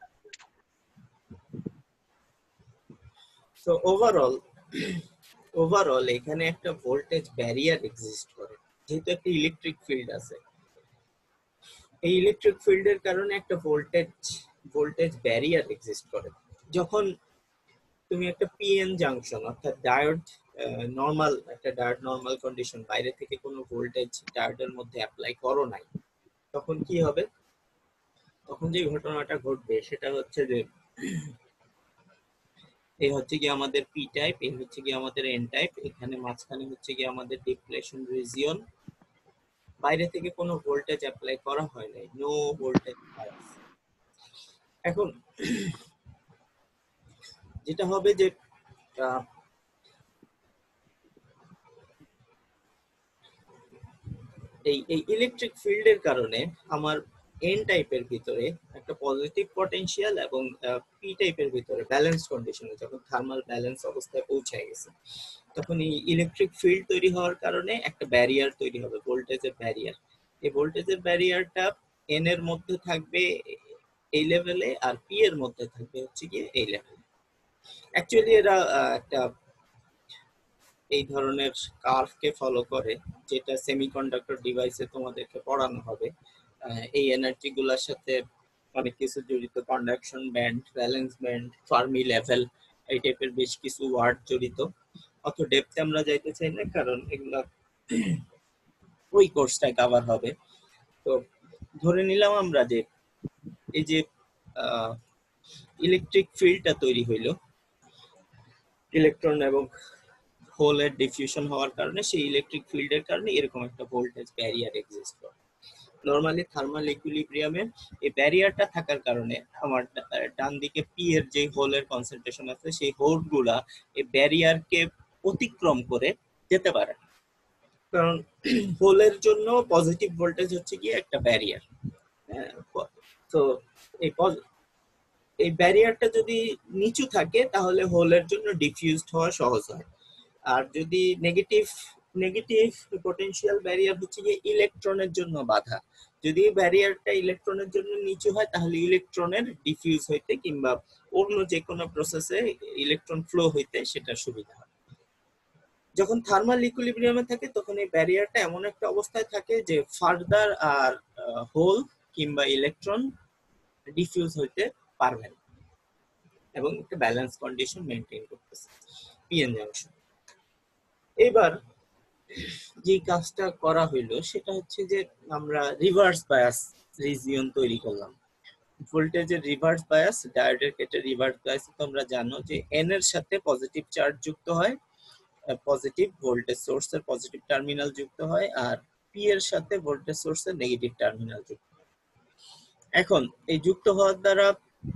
তো ওভারঅল এখানে একটা ভোল্টেজ ব্যারিয়ার এক্সিস্ট করে, যেহেতু একটা ইলেকট্রিক ফিল্ড আছে। এই ইলেকট্রিক ফিল্ডের কারণে একটা ভোল্টেজ ব্যারিয়ার এক্সিস্ট করে। যখন তুমি একটা পিএন জাংশন অর্থাৎ ডায়োড নর্মাল কন্ডিশন, বাইরে থেকে কোনো ভোল্টেজ ডায়োডের মধ্যে অ্যাপ্লাই করো নাই, তখন কি হবে? তখন যে ঘটনাটা ঘটবে সেটা হচ্ছে যে এই হচ্ছে কি আমাদের পি টাইপ, এই হচ্ছে কি আমাদের এন টাইপ, এখানে মাঝখানে হচ্ছে কি আমাদের ডিপ্লেশন রিজিয়ন, বাইরে থেকে কোনো ভোল্টেজ অ্যাপ্লাই করা হয় নাই, নো ভোল্টেজ বায়াস। এখন যেটা হবে যে এই ইলেকট্রিক ফিল্ডের কারণে আমার এন টাইপের ভিতরে একটা পজিটিভ পটেনশিয়াল এবং পি টাইপের ভিতরে ব্যালেন্স কন্ডিশনে যখন থার্মাল ব্যালেন্স অবস্থায় পৌঁছে গেছে, তখন এই ইলেকট্রিক ফিল্ড তৈরি হওয়ার কারণে একটা ব্যারিয়ার তৈরি হবে, ভোল্টেজের ব্যারিয়ার। এই ভোল্টেজের ব্যারিয়ারটা এন এর মধ্যে থাকবে এই লেভেলে, আর পি এর মধ্যে থাকবে হচ্ছে গিয়ে এই লেভেলে। অ্যাকচুয়ালি এরা একটা এই ধরনের কার্ভকে ফলো করে, যেটা সেমিকন্ডাক্টর ডিভাইসে তোমাদেরকে পড়ানো হবে। এই এনার্জি গুলার সাথে অনেক কিছু জড়িত, conduction band, valence band, Fermi level, এই টাইপের বেশ কিছু ওয়ার্ড জড়িত। অত ডেপথে আমরা যাইতে চাই না, কারণ এগুলা ওই কোর্সটায় কভার হবে। তো ধরে নিলাম আমরা যে এই যে ইলেকট্রিক ফিল্ডটা তৈরি হইলো ইলেকট্রন এবং হোলের ডিফিউশন হওয়ার কারণে, সেই ইলেকট্রিক ফিল্ডের কারণে এরকম একটা ভোল্টেজ ব্যারিয়ার এক্সিস্ট করে। নরমালি থার্মাল ইকুইলিব্রিয়ামে এই ব্যারিয়ারটা থাকার কারণে আমার ডান দিকে পি এর যে হোলের কনসেন্ট্রেশন আছে, সেই হোলগুলা এই ব্যারিয়ারকে অতিক্রম করে যেতে পারে, কারণ হোলের জন্য পজিটিভ ভোল্টেজ হচ্ছে গিয়ে একটা ব্যারিয়ার। তো এই এই ব্যারিয়ারটা যদি নিচু থাকে তাহলে হোলের জন্য ডিফিউজড হওয়া সহজ হয়। আর যদি নেগেটিভ পটেনশিয়াল ব্যারিয়ার হচ্ছে গিয়ে ইলেকট্রনের জন্য বাধা। যদি ব্যারিয়ারটা ইলেকট্রনের জন্য নিচু হয় তাহলে ইলেকট্রনের ডিফিউজ হইতে কিংবা অন্য যে কোনো প্রসেসে ইলেকট্রন ফ্লো হইতে সেটা সুবিধা হয়। যখন থার্মাল ইকুইলিব্রিয়ামে থাকে তখন এই ব্যারিয়ারটা এমন একটা অবস্থায় থাকে যে ফার্দার আর হোল কিংবা ইলেকট্রন ডিফিউজ হইতে পারবে না, এবং একটা ব্যালেন্স কন্ডিশন মেনটেন করতেছে পিএন জাংশন। এবার যে কাজটা করা হইলো সেটা হচ্ছে যে আমরা রিভার্স বায়াস রিজিয়ন তৈরি করলাম। ভোল্টেজের রিভার্স বায়াস, ডায়োডের ক্ষেত্রে রিভার্স বায়াস তোমরা জানো যে এন এর সাথে পজিটিভ চার্জ যুক্ত হয়, পজিটিভ ভোল্টেজ সোর্সের পজিটিভ টার্মিনাল যুক্ত হয়, আর পি এর সাথে ভোল্টেজ সোর্সের নেগেটিভ টার্মিনাল যুক্ত হয়। এখন এই যুক্ত হওয়ার দ্বারা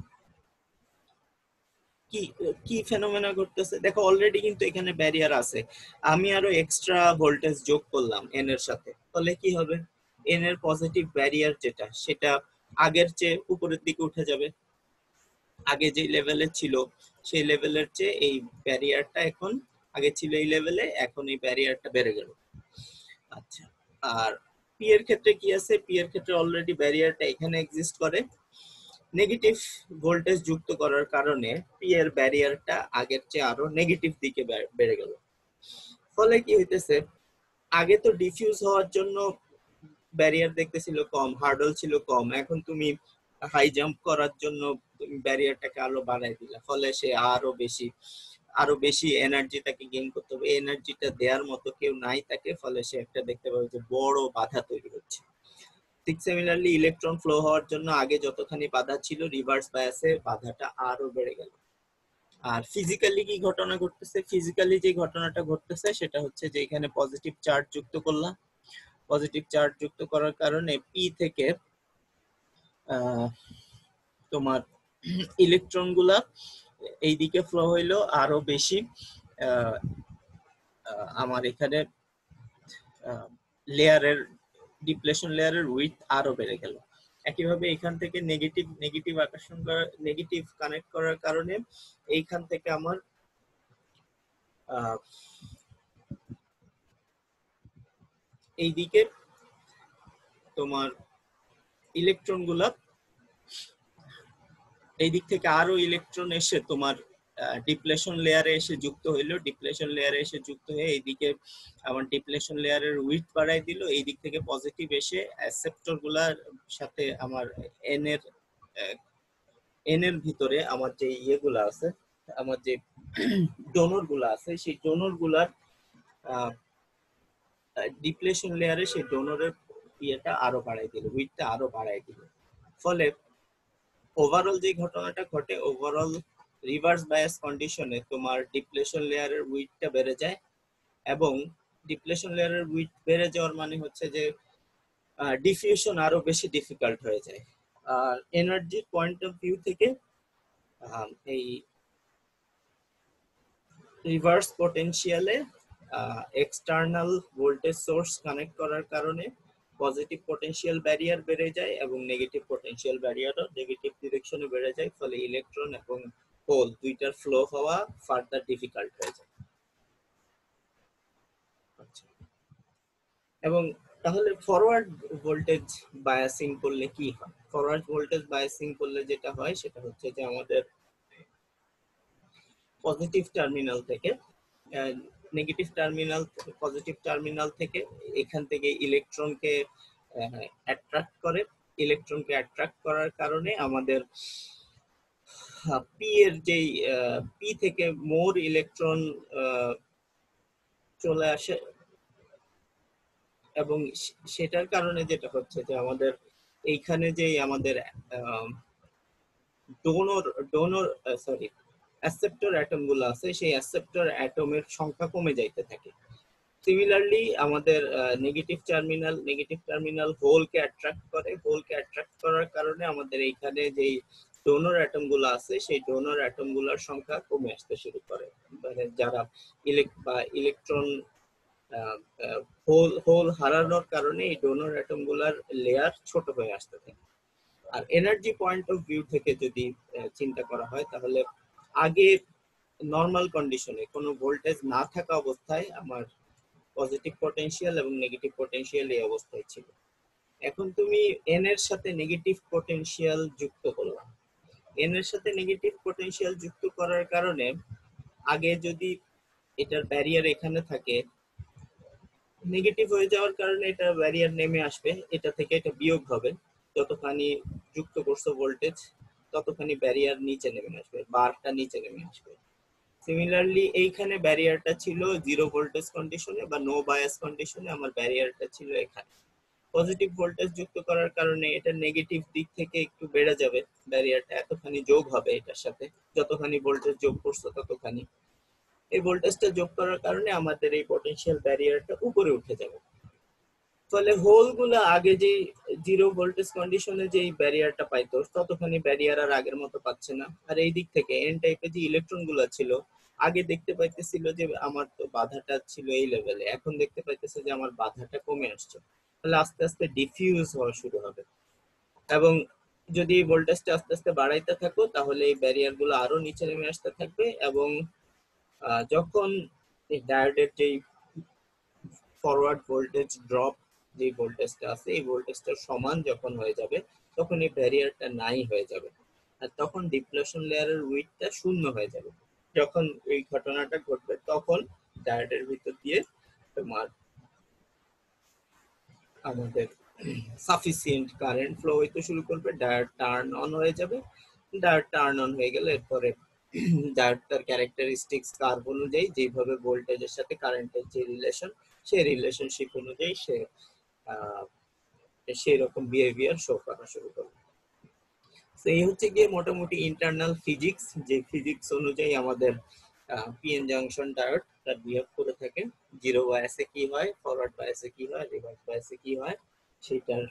কি কি ফেনোমেনা ঘটতেছে দেখো, অলরেডি কিন্তু এখানে ব্যারিয়ার আছে, আমি আরো এক্সট্রা ভোল্টেজ যোগ করলাম এন এর সাথে, তাহলে কি হবে? এন এর পজিটিভ ব্যারিয়ার যেটা, সেটা আগের চেয়ে উপরের দিকে উঠে যাবে, আগে যে লেভেলে ছিল সেই লেভেলের চেয়ে এই ব্যারিয়ারটা এখন, আগে ছিল এই লেভেলে, এখন এই ব্যারিয়ারটা বেড়ে গেল। আচ্ছা, আর পি এর ক্ষেত্রে কি আছে? পি এর ক্ষেত্রে অলরেডি ব্যারিয়ারটা এখানে এক্সিস্ট করে, নেগেটিভ ভোল্টেজ যুক্ত করার কারণে পি এর ব্যারিয়ারটা আগের চেয়ে আরো নেগেটিভ দিকে বেড়ে গেল। ফলে কি হইতেছে, আগে তো ডিফিউজ হওয়ার জন্য ব্যারিয়ার দেখতেছিল কম, হার্ডল ছিল কম, এখন তুমি হাই জাম্প করার জন্য তুমি ব্যারিয়ারটাকে আরো বাড়াই দিলা, ফলে সে আরো বেশি এনার্জি তাকে গেইন করতে হবে, এনার্জিটা দেওয়ার মতো কেউ নাই তাকে, ফলে সে একটা দেখতে পাবে যে বড় বাধা তৈরি হচ্ছে। ঠিক সিমিলারলি ইলেকট্রন ফ্লো হওয়ার জন্য আগে যতখানি বাধা ছিল, রিভার্স বায়াসে বাধাটা আরো বেড়ে গেল। আর ফিজিক্যালি কি ঘটনা ঘটতেছে, ফিজিক্যালি যে ঘটনাটা ঘটতেছে সেটা হচ্ছে যে এখানে পজিটিভ চার্জ যুক্ত করলাম, পজিটিভ চার্জ যুক্ত করার কারণে পি থেকে তোমার ইলেকট্রন গুলা এইদিকে ফ্লো হইলো আরো বেশি। আমার এখানে লেয়ারের ডিপ্লেশন লেয়ারের উইথ আরো বেড়ে গেল। একইভাবে এখান থেকে নেগেটিভ নেগেটিভ আকর্ষণ করা, নেগেটিভ কানেক্ট করার কারণে এইখান থেকে আমার এইদিকে তোমার ইলেকট্রন গুলা এই দিক থেকে আরো ইলেকট্রন এসে তোমার ডিপ্লেশন লেয়ারে এসে যুক্ত হইলো, ডিপ্লেশন লেয়ারে এসে যুক্ত হয়ে এইদিকে আমার ডিপ্লেশন লেয়ারের উইথ বাড়াই দিল। এই দিক থেকে পজিটিভ এসে অ্যাকসেপ্টর গুলার সাথে আমার এন এর ভিতরে আমার যে ইয়েগুলা আছে, আমার যে ডোনর গুলা আছে, সেই ডোনর গুলার ডিপ্লেশন লেয়ারে সেই ডোনরের ইয়েটা আরো বাড়াই দিল, উইথটা আরো বাড়াই দিল। ফলে ওভারঅল যে ঘটনাটা ঘটে, ওভারঅল রিভার্স বায়াস কন্ডিশনে তোমার ডিপ্লেশন লেয়ারের উইথটা বেড়ে যায়, এবং ডিপ্লেশন লেয়ারের উইথ বেড়ে যাওয়ার মানে হচ্ছে যে ডিফিউশন আরো বেশি ডিফিকাল্ট হয়ে যায়। আর এনার্জির পয়েন্ট অফ ভিউ থেকে এই রিভার্স পটেনশিয়ালে এক্সটার্নাল ভোল্টেজ সোর্স কানেক্ট করার কারণে পজিটিভ পটেনশিয়াল ব্যারিয়ার বেড়ে যায় এবং নেগেটিভ পটেনশিয়াল ব্যারিয়ারও নেগেটিভ ডিরেকশনে বেড়ে যায়। ফলে ইলেকট্রন এবং হোল দুইটার ফ্লো হওয়া ফার্দার ডিফিকাল্ট হয়ে যায়। এবং তাহলে ফরওয়ার্ড ভোল্টেজ বায়াসিং করলে কি হয়? ফরওয়ার্ড ভোল্টেজ বায়াসিং করলে যেটা হয় সেটা হচ্ছে যে আমাদের পজিটিভ টার্মিনাল থেকে নেগেটিভ টার্মিনাল, পজিটিভ টার্মিনাল থেকে এখান থেকে ইলেকট্রনকে অ্যাট্রাক্ট করে, ইলেকট্রনকে অ্যাট্রাক্ট করার কারণে আমাদের পি এর যেই পি থেকে মোর ইলেকট্রন চলে আসে, এবং সেটার কারণে যেটা হচ্ছে যে আমাদের এইখানে যে আমাদের donor donor sorry acceptor atom গুলো আছে, সেই অ্যাকসেপ্টর অ্যাটমের সংখ্যা কমে যাইতে থাকে। সিমিলারলি আমাদের নেগেটিভ টার্মিনাল হোলকে অ্যাট্রাক্ট করে, হোলকে অ্যাট্রাক্ট করার কারণে আমাদের এইখানে যেই ডোনর অ্যাটম গুলো আছে সেই ডোনর অ্যাটম গুলোর সংখ্যা কমে আসতে শুরু করে, মানে যারা ইলেকট্রন হোল হারানোর কারণে এই ডোনর অ্যাটম গুলার লেয়ার ছোট হয়ে আসতে থাকে। আর এনার্জি পয়েন্ট অফ ভিউ থেকে যদি চিন্তা করা হয়, তাহলে আগে নর্মাল কন্ডিশনে কোনো ভোল্টেজ না থাকা অবস্থায় আমার পজিটিভ পটেনশিয়াল এবং নেগেটিভ পটেনশিয়াল এই অবস্থায় ছিল। এখন তুমি এন এর সাথে নেগেটিভ পটেনশিয়াল যুক্ত করলাম, এন এর সাথে নেগেটিভ পটেনশিয়াল যুক্ত করার কারণে আগে যদি এটার ব্যারিয়ার এখানে থাকে, নেগেটিভ হয়ে যাওয়ার কারণে এটা ব্যারিয়ার নেমে আসবে, এটা থেকে এটা বিয়োগ হবে, যতখানি যুক্ত করছো ভোল্টেজ ততখানি ব্যারিয়ার নিচে নেমে আসবে, বারটা নিচে নেমে আসবে। সিমিলারলি এইখানে ব্যারিয়ারটা ছিল জিরো ভোল্টেজ কন্ডিশনে বা নো বায়াস কন্ডিশনে, আমার ব্যারিয়ারটা ছিল এখানে। পজিটিভ ভোল্টেজ যুক্ত করার কারণে এটা নেগেটিভ দিক থেকে একটু বেড়ে যাবে, ব্যারিয়ারটা এতখানি যোগ হবে এটার সাথে, যতখানি ভোল্টেজ যোগ করছো ততখানি। এই ভোল্টেজটা যোগ করার কারণে আমাদের এই পটেনশিয়াল ব্যারিয়ারটা উপরে উঠে যাবে। ফলে হোল গুলা আগে যে জিরো ভোল্টেজ কন্ডিশনে যে ব্যারিয়ারটা পাইতো ততখানি ব্যারিয়ার আর আগের মতো পাচ্ছে না। আর এই দিক থেকে এন টাইপের যে ইলেকট্রন গুলা ছিল, আগে দেখতে পাইতেছিল যে আমার তো বাধাটা ছিল এই লেভেলে, এখন দেখতে পাইতেছে যে আমার বাধাটা কমে আসছে। তাহলে আস্তে আস্তে ডিফিউজ হওয়া শুরু হবে, এবং যদি ভোল্টেজটা আস্তে আস্তে বাড়াইতে থাকো তাহলে এই ব্যারিয়ার গুলো আরো নিচে নেমে আসতে থাকবে, এবং যখন এই ডায়োডের যেই ফরওয়ার্ড ভোল্টেজ ড্রপ যে ভোল্টেজটা আছে এই ভোল্টেজটার সমান যখন হয়ে যাবে, তখন এই ব্যারিয়ারটা নাই হয়ে যাবে, আর তখন ডিপ্লেশন লেয়ারের উইডথটা শূন্য হয়ে যাবে। যখন এই ঘটনাটা ঘটবে তখন ডায়োডের ভিতর দিয়ে তোমার আমাদের সাফিসিয়েন্ট কারেন্ট ফ্লো হইতে শুরু করবে, ডায়োড টার্ন অন হয়ে যাবে। ডায়োড টার্ন অন হয়ে গেলে এরপরে ডায়োড তার ক্যারেক্টারিস্টিক্স কার্ভ অনুযায়ী যেভাবে ভোল্টেজের সাথে কারেন্টের যে রিলেশন, সেই রিলেশনশিপ অনুযায়ী সে সেই রকম বিহেভিয়ার শো করা শুরু করবে। তো এই হচ্ছে গিয়ে মোটামুটি ইন্টারনাল ফিজিক্স, যে ফিজিক্স অনুযায়ী আমাদের পিএন জাংশন ডায়োডটা বিহেভ করে থাকে। জিরো বায়াসে কি হয়, ফরওয়ার্ড বায়াসে কি হয়, রিভার্স বায়াসে কি হয়, সেটার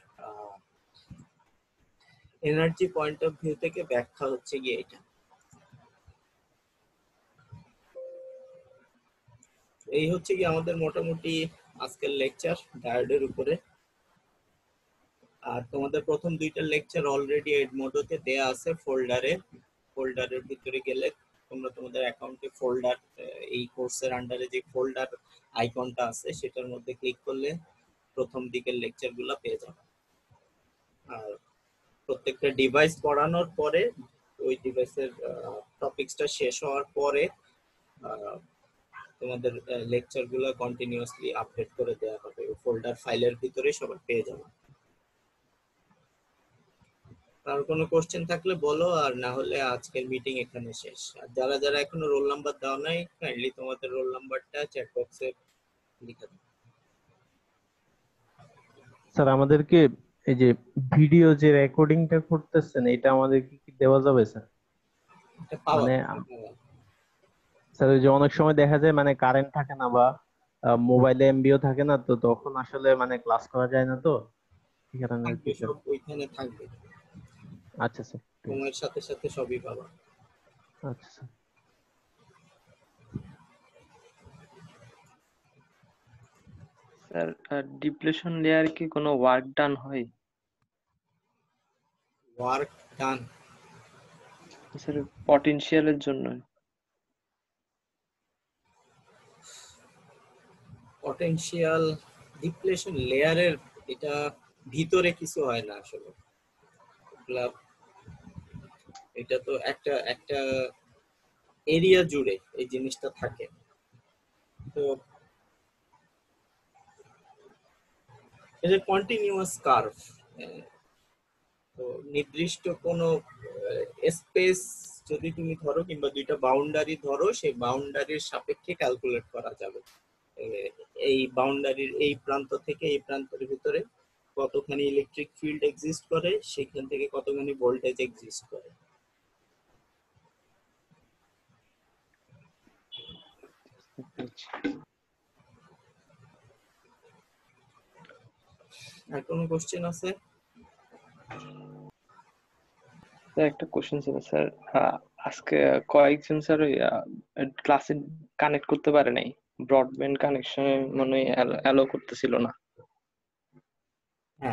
এনার্জি পয়েন্ট অফ ভিউ থেকে ব্যাখ্যা হচ্ছে গিয়ে এটা। এই হচ্ছে কি আমাদের মোটামুটি আজকের লেকচার ডায়োডের উপরে। আর তোমাদের প্রথম দুইটা লেকচার অলরেডি এডমোডোতে দেয়া আছে ফোল্ডারে। ফোল্ডারের ভিতরে গেলে তোমরা তোমাদের অ্যাকাউন্টে ফোল্ডার, এই কোর্সের আন্ডারে যে ফোল্ডার আইকনটা আছে সেটার মধ্যে ক্লিক করলে প্রথম দিকের লেকচারগুলো পেয়ে যাবে। আর প্রত্যেকটা ডিভাইস পড়ানোর পরে, ওই ডিভাইসের টপিকসটা শেষ হওয়ার পরে তোমাদের লেকচারগুলো কন্টিনিউয়াসলি আপডেট করে দেওয়া হবে, ফোল্ডার ফাইলের ভিতরে সবাই পেয়ে যাবে। আর কোনো কোশ্চেন থাকলে বলো, আর না হলে আজকের মিটিং এখানে শেষ। আর যারা যারা এখনো রোল নাম্বার দাও নাই, কাইন্ডলি তোমাদের রোল নাম্বারটা চ্যাট বক্সে লিখে দাও। স্যার আমাদেরকে এই যে ভিডিও যে রেকর্ডিংটা করতেছেন এটা আমাদেরকে কি দেওয়া যাবে স্যার? এটা পাওয়া মানে পাওয়া। স্যার ওই যে অনেক সময় দেখা যায় মানে কারেন্ট থাকে না বা মোবাইলে এমবিও থাকে না, তো তখন আসলে মানে ক্লাস করা যায় না, তো এই কারণে আর থাকবে কি স্যার। সব, ওইখানে থাকবে, আচ্ছা স্যার, ঠিক আছে। সময়ের সাথে সাথে সবই পাবা। আচ্ছা স্যার। স্যার ডিপ্লেশন লেয়ার কি কোনো ওয়ার্ক ডান হয়? ওয়ার্ক ডান স্যার পটেনশিয়ালের জন্য। পটেনশিয়াল ডিপ্লেশন লেয়ারের, এটা ভিতরে কিছু হয় না আসলে। এটা তো একটা একটা এরিয়া জুড়ে এই জিনিসটা থাকে। তো এটা কন্টিনিউয়াস কার্ভ। তো নির্দিষ্ট কোনো স্পেস যদি তুমি ধরো কিংবা দুইটা বাউন্ডারি ধরো, সেই বাউন্ডারির সাপেক্ষে ক্যালকুলেট করা যাবে এই বাউন্ডারির এই প্রান্ত থেকে এই প্রান্তের ভিতরে কতখানি ইলেকট্রিক ফিল্ড এক্সিস্ট করে, সেখান থেকে কতখানি ভোল্টেজ এক্সিস্ট করে। আর কোনো কোশ্চেন আছে? স্যার একটা কোশ্চেন ছিল স্যার, আজকে কয়েকজন স্যার ওই ক্লাসে কানেক্ট করতে পারে নাই, ব্রডব্যান্ড কানেকশনে মনে হয় অ্যালো করতেছিল না। হ্যাঁ,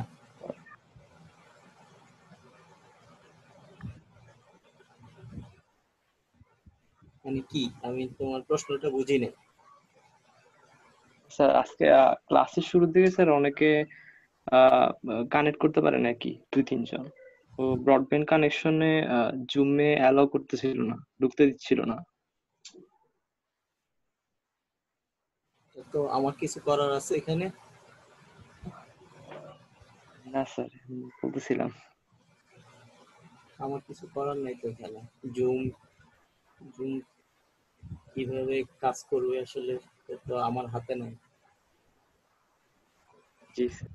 মানে কি, আমি তোমার প্রশ্নটা বুঝি নাই। স্যার আজকে ক্লাসের শুরুর দিকে স্যার অনেকে কানেক্ট করতে পারে নাকি, দুই তিনজন। ও ব্রডব্যান্ড কানেকশনে জুমে অ্যালাউ করতেছিল না, ঢুকতে দিচ্ছিল না। তো আমার কিছু করার আছে এখানে? না স্যার, বলতেছিলাম। আমার কিছু করার নাই তো এখানে। জুম জুম কিভাবে কাজ করবে আসলে, এটা তো আমার হাতে নাই। জি স্যার।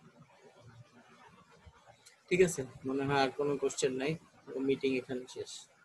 ঠিক আছে, মনে হয় আর কোনো কোশ্চেন নাই। মিটিং এখানে শেষ।